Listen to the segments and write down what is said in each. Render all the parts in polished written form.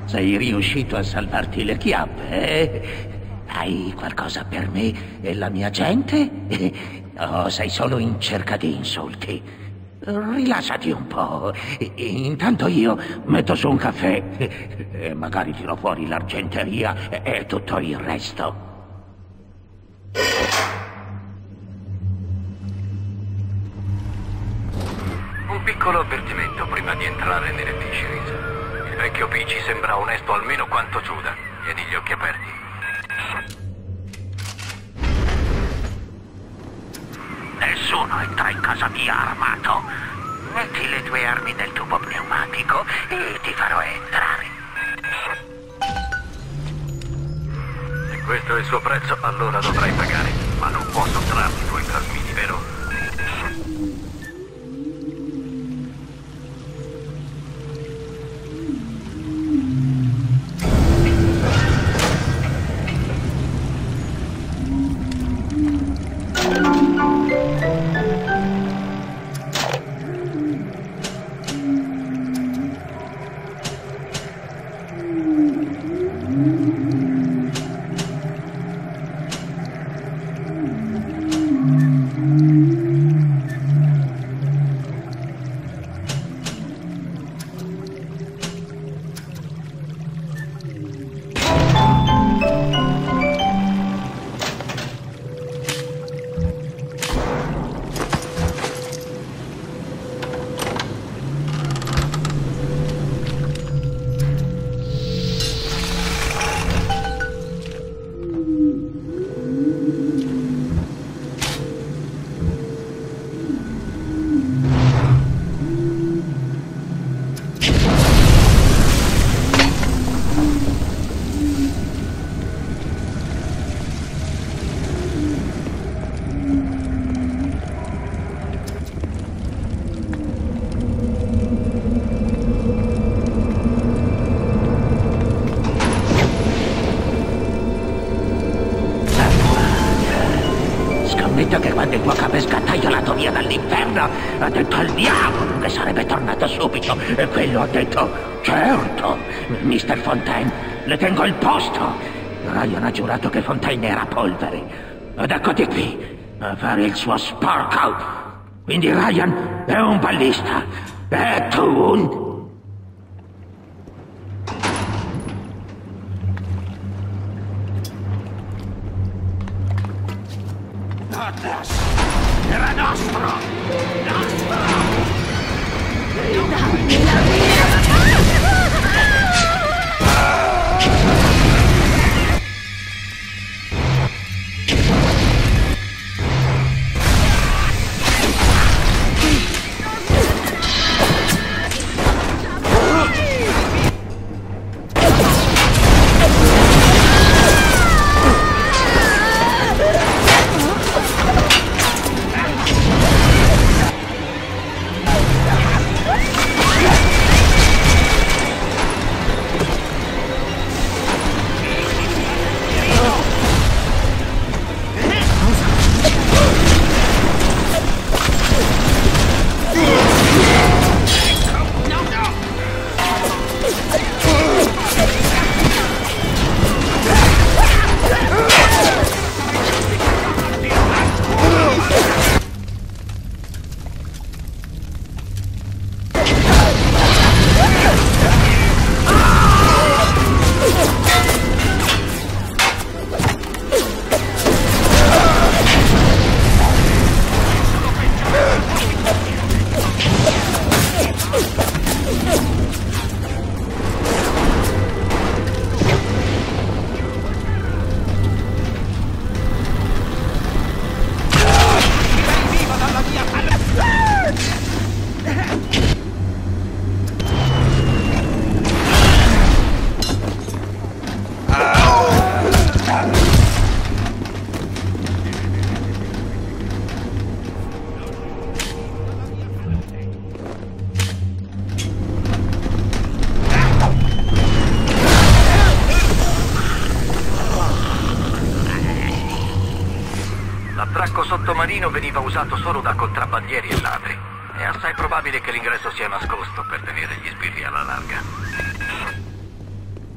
sei riuscito a salvarti le chiappe, Hai qualcosa per me e la mia gente? O sei solo in cerca di insulti? Rilassati un po'. Intanto io metto su un caffè e magari tiro fuori l'argenteria e tutto il resto. Un piccolo avvertimento prima di entrare nelle fisheries. Il vecchio P ci sembra onesto almeno quanto Giuda. Tieni gli occhi aperti. Nessuno entra in casa mia armato. Metti le tue armi nel tubo pneumatico e ti farò entrare. Se questo è il suo prezzo, allora dovrai pagare. Ma non può sottrarmi i tuoi plasmidi, vero? Che quando il tuo capo è sgattaiolato via dall'inferno ha detto al diavolo che sarebbe tornato subito e quello ha detto certo, Mr. Fontaine, le tengo il posto. Ryan ha giurato che Fontaine era polvere ed eccoti qui a fare il suo sporco. Quindi Ryan è un ballista e tu un... Era nostro! L'attracco sottomarino veniva usato solo da contrabbandieri e ladri. È assai probabile che l'ingresso sia nascosto per tenere gli sbirri alla larga.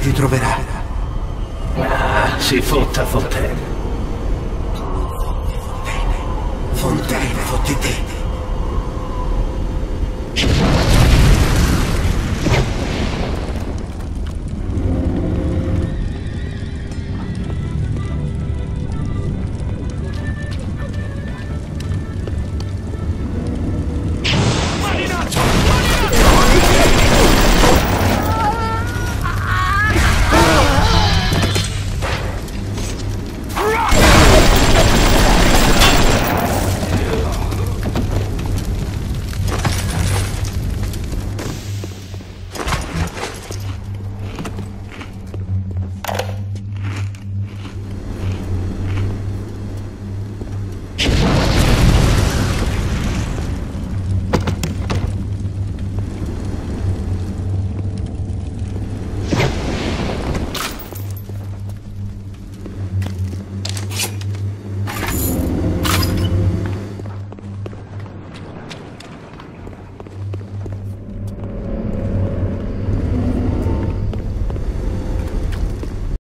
ti troverà. Ah, si fotta Fontaine. Fontaine, fotti te.